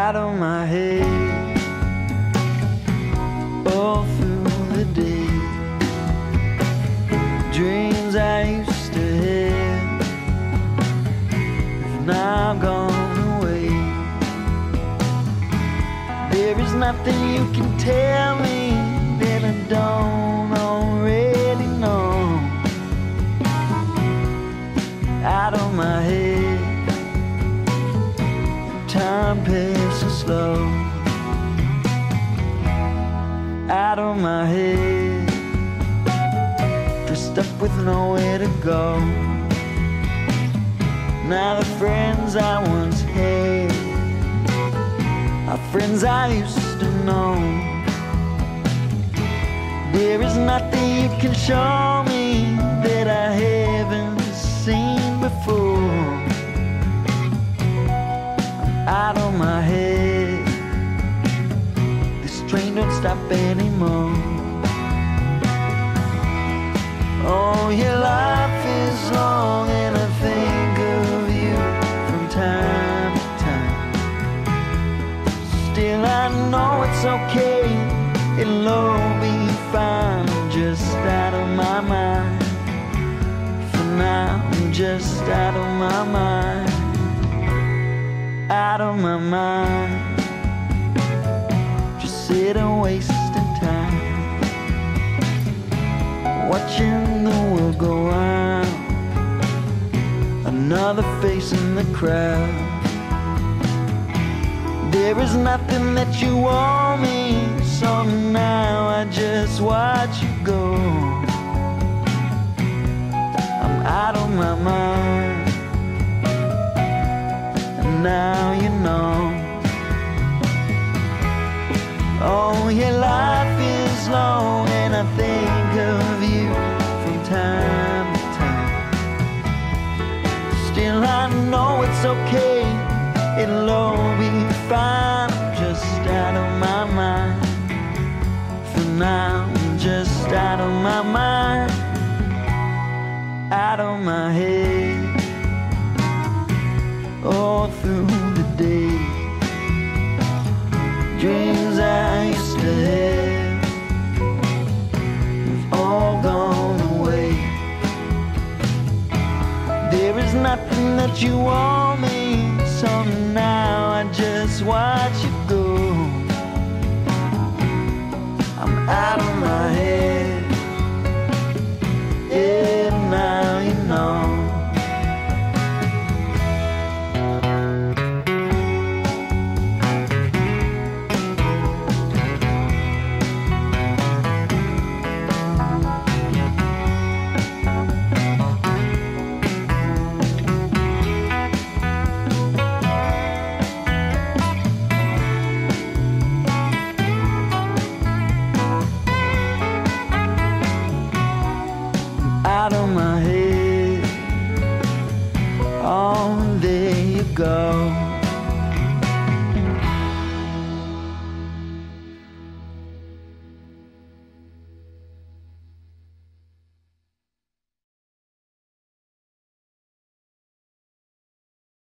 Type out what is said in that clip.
out of my head all through the day. Dreams I used to have have now gone away. There is nothing you can tell me that I don't already know. Out of my head, time passes slow. Out of my head, dressed up with nowhere to go. Now the friends I once had are friends I used to know. There is nothing you can show me that I haven't seen before. I'm out of my head, this train don't stop anymore. Oh, your life is long and I think of you from time to time. Still I know it's okay, it'll all be fine. I'm just out of my mind. For now I'm just out of my mind. Out of my mind. Just sitting wasting time, watching the world go round. Another face in the crowd. There is nothing that you owe me, so now I just watch you go. I'm out of my mind, and now you know. Oh, your life is long and I think of you from time to time. Still I know it's okay, it'll all be fine. I'm just out of my mind. For now I'm just out of my mind. Out of my head all through the day. Dreams I used to have have all gone away. There is nothing that you owe me, so now I just watch you go. I'm out of